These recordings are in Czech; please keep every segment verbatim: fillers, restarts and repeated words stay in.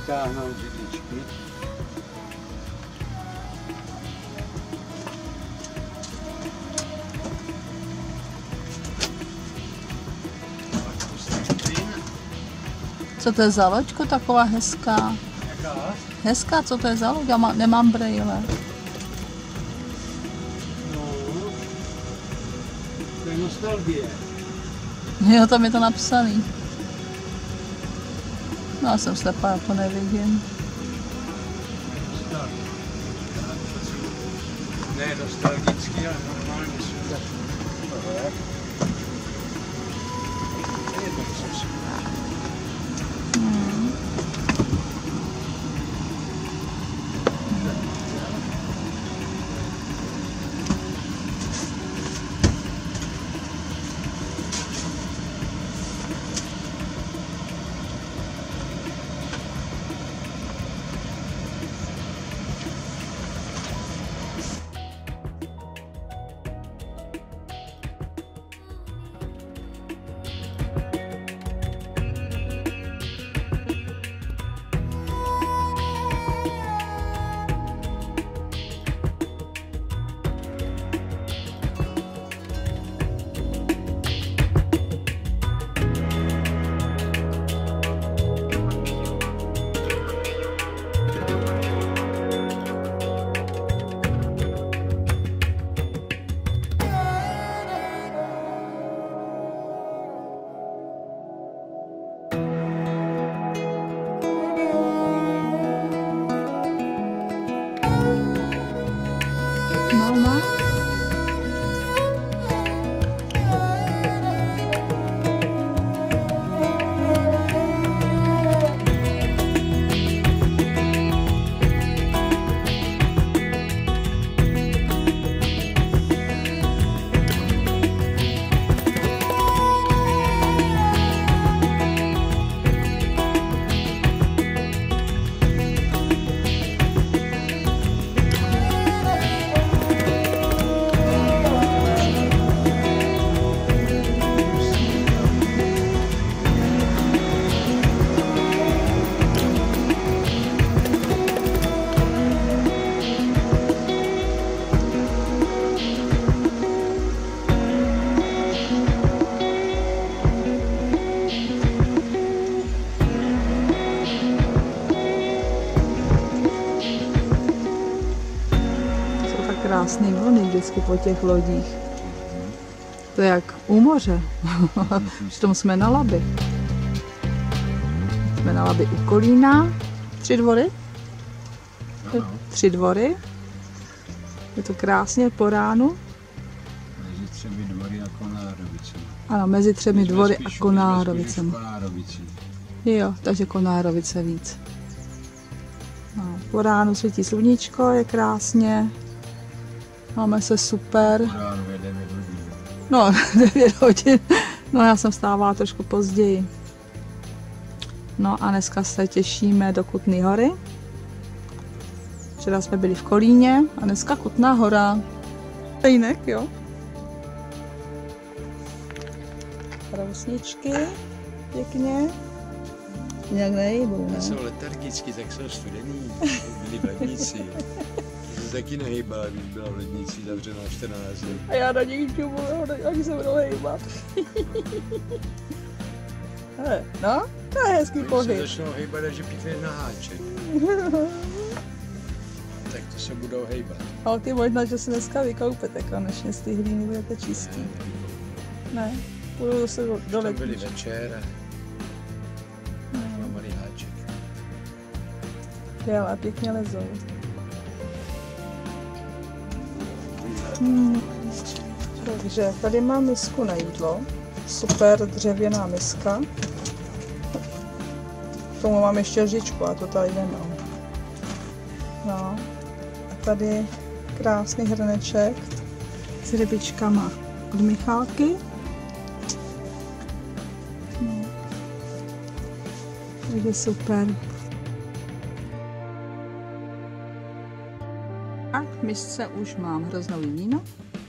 vytáhnout židličky. Co to je za loďko taková hezká? Jaká? Hezká, co to je za loď? Já má, nemám brejle. No, to je nostalgie. Jo, tam je to napsaný. No, já jsem slepá, já to nevidím. Ne nostalgický, ale normálně super. Je to super. Hmm. Mama? Krásný vlny vždycky po těch lodích. To je jak u moře. Přitom jsme na Labi. Jsme na Labi u Kolína. Tři dvory? Tři dvory. Je to krásně po ránu. Mezi třemi dvory a Konárovicemi. Ano, mezi třemi dvory a Konárovicemi. Jo, takže Konárovice víc. No, po ránu svítí sluníčko, je krásně. Máme se super. No, devět hodin. No, já jsem stávala trošku později. No a dneska se těšíme do Kutné Hory. Včera jsme byli v Kolíně a dneska Kutná Hora. Jinak, jo. Rousničky, pěkně. Nějak nejbou, ne? Jsou letargický, tak jsou studený. Byli v lednici. To taky nehejbala, když byla v lednici zavřená čtrnáct dní. A já na nich čumu, ani se budu hejbat. Hele, no, to je hezký pohyb. Se začnou hejbat, že píte na háček. Tak to se budou hejbat. Ale ty možná, že se dneska vykoupete konečně z té hlíny, budete čistý. Ne, ne půjdu zase do, do ledničky. byli večer a no. malý háček. Jo, a pěkně lezou. Hmm. Takže tady mám misku na jídlo. Super dřevěná miska. K tomu mám ještě lžičku, a to tady nemám. No. A tady krásný hrneček s rybičkama od Michálky. No. Takže super. A v misce už mám hroznový víno.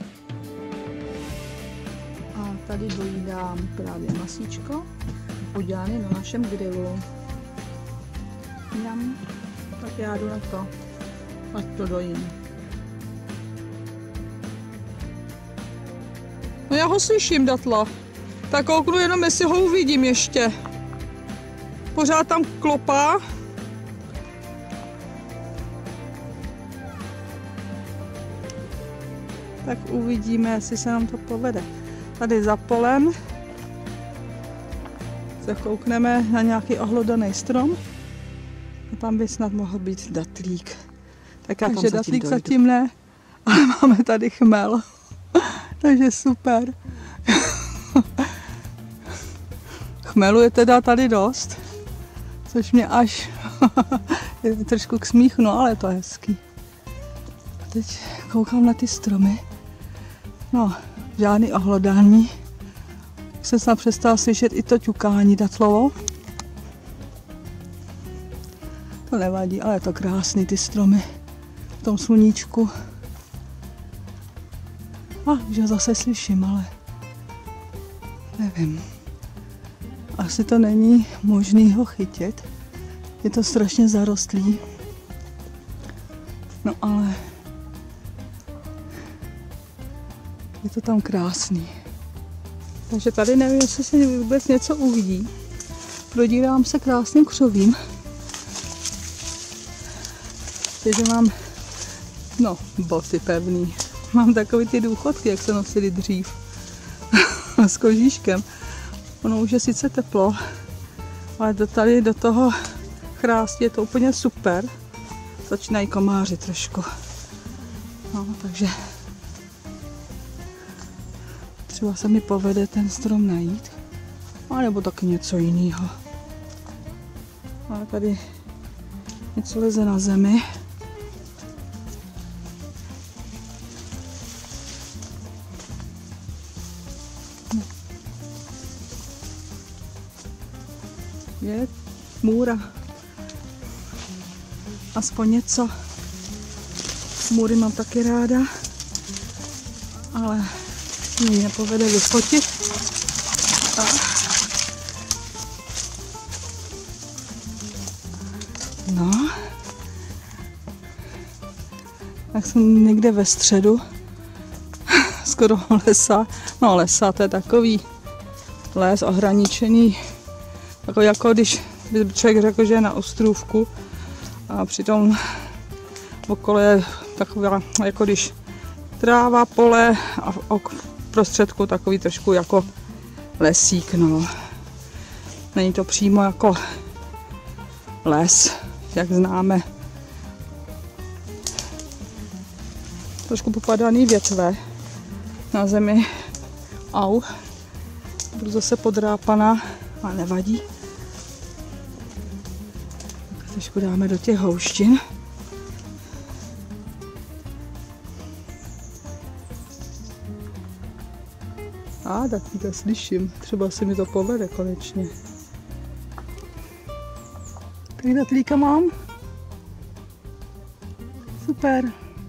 A tady dojídám právě masíčko udělané na našem grilu. Mňam. Tak já jdu na to, ať to dojím. No já ho slyším, datla. Tak kouknu jenom, jestli ho uvidím ještě. Pořád tam klopá. Tak uvidíme, jestli se nám to povede. Tady za polem se koukneme na nějaký ohlodaný strom. A tam by snad mohl být datlík. Tak já tam Takže datlík dojdu. Zatím ne, ale máme tady chmel. Takže super. Chmelu je teda tady dost, což mě až je trošku k smíchu, no ale to je hezký. Teď koukám na ty stromy. No, žádný ohlodání. Jsem snad přestala slyšet i to ťukání datlovo. To nevadí, ale je to krásný, ty stromy v tom sluníčku. A už ho zase slyším, ale nevím. Asi to není možný ho chytit. Je to strašně zarostlý. No ale je to tam krásný. Takže tady nevím, jestli se vůbec něco uvidí. Prodírám se krásným křovím. Takže mám, no, boty pevný. Mám takový ty důchodky, jak se nosily dřív. S kožíškem. Ono už je sice teplo, ale do tady do toho chrástí je to úplně super. Začínají komáři trošku. No, takže třeba se mi povede ten strom najít. A nebo taky něco jiného. Ale tady něco leze na zemi. Je můra. Aspoň něco. Můry mám taky ráda, ale mě nepovede vyfotit. A no. Tak jsem někde ve středu. Skoro lesa. No lesa, to je takový les ohraničený. Jako, jako když by člověk řekl, že je na ostrůvku a přitom okolo je taková, jako když tráva, pole a v prostředku takový trošku jako lesík, no. Není to přímo jako les, jak známe. Trošku popadaný větve na zemi. Au. Budu zase podrápaná, ale nevadí. Tak trošku dáme do těch houštin. A tak to slyším. Třeba se mi to povede konečně. Tak datlíka mám. Super.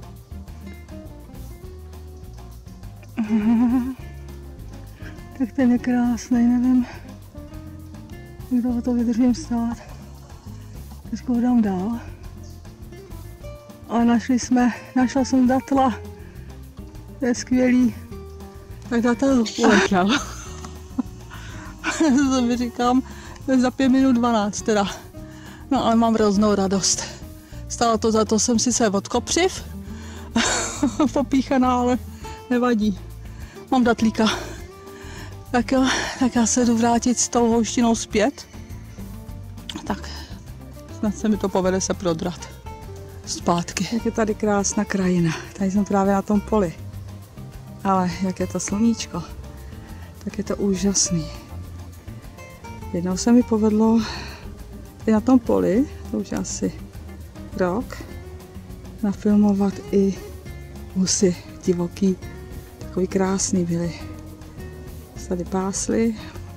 Tak ten je krásný, nevím, jak dlouho to vydržím stát. Teď ho dám dál. Ale našli jsme, našla jsem datla. To je skvělý. Tak datel uletěl. To mi říkám, za pět minut dvanáct teda. No ale mám hroznou radost. Stálo to za to, jsem sice odkopřiv, popíchaná, ale nevadí. Mám datlíka. Tak jo, tak já se jdu vrátit s tou houštinou zpět. Tak snad se mi to povede se prodrat zpátky. Jak je tady krásná krajina. Tady jsem právě na tom poli. Ale jak je to sluníčko, tak je to úžasný. Jednou se mi povedlo i na tom poli, to už asi rok, nafilmovat i husy divoký. Takový krásný byly. Se tady pásly.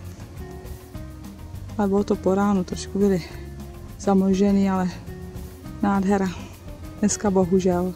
Ale bylo to po ránu, trošku byly zamlžený, ale nádhera. Dneska bohužel.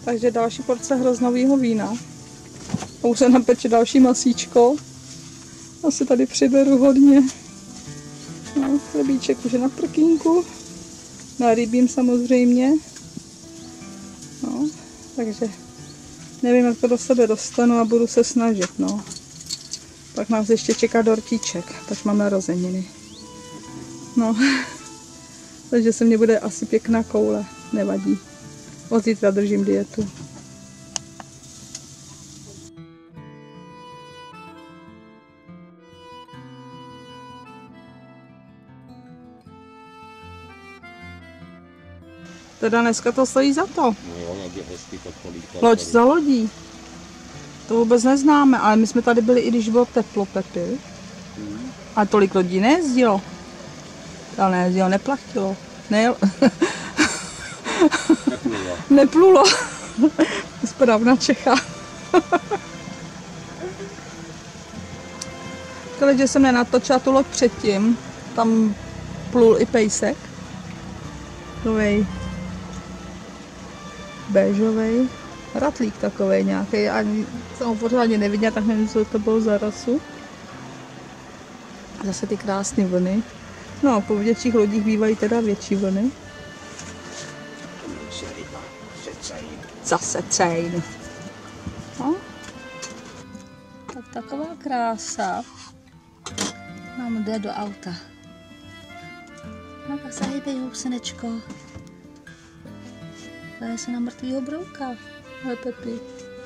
Takže další porce hroznového vína. A už se napeče další masíčko. Asi tady přiberu hodně. No, chlebíček už je na prkínku. Na rybím samozřejmě. No, takže nevím, jak to do sebe dostanu a budu se snažit, no. Pak nás ještě čeká dortíček, tak mám narozeniny. No, takže se mně bude asi pěkná koule, nevadí. Od zítra držím dietu. Teda dneska to stojí za to. No jo, jak je hezky to kolíká. Loď za lodí. To vůbec neznáme, ale my jsme tady byli, i když bylo teplo, Pepi. Hmm. A tolik lodí nejezdilo. Ale nejezdilo, neplatilo. Nejel... Neplulo. Neplulo. Správná Čecha. Když jsem nenatočila tu loď předtím, tam plul i pejsek. Takovej béžovej ratlík takovej nějaký, ani jsem ho pořádně neviděla, tak nevím, co to bylo za rasu. A zase ty krásné vlny. No, po větších lodích bývají teda větší vlny. Zase cejn. No. Tak taková krása. Nám jde do auta. No tak se hejbej, housenečko. Daje se na mrtvýho brouka. Ale Pepi.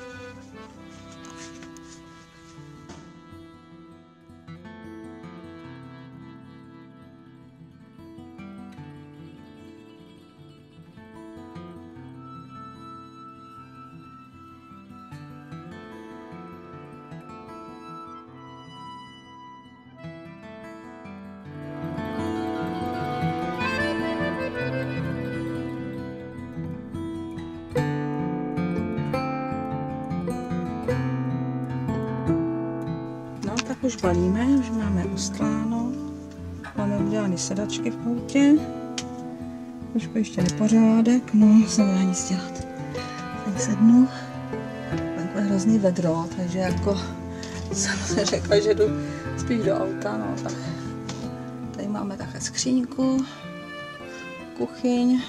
Už balíme, už máme ustláno, máme udělané sedačky v autě, trošku ještě nepořádek, no se nedá nic dělat. Tady sednu, venku je hrozný vedro, takže jako jsem se řekla, že jdu spíš do auta, no tak tady máme také skříňku, kuchyň,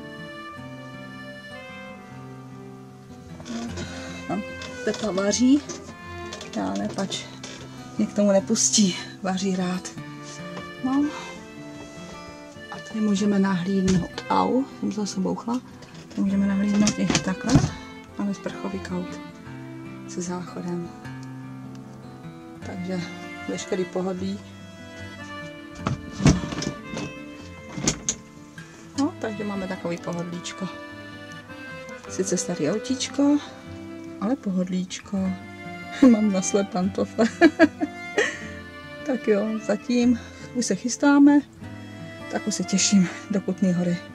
tam Pepa vaří, já ne, pač mě k tomu nepustí, vaří rád. No. A tady můžeme nahlídnout, au, jsem se zase bouchla, tady můžeme nahlídnout i takhle, máme sprchový kaut se záchodem. Takže veškerý pohodlí. No, takže máme takový pohodlíčko. Sice starý autíčko, ale pohodlíčko. Mám na slep pantofle. Tak jo, zatím už se chystáme, tak už se těším do Kutné Hory.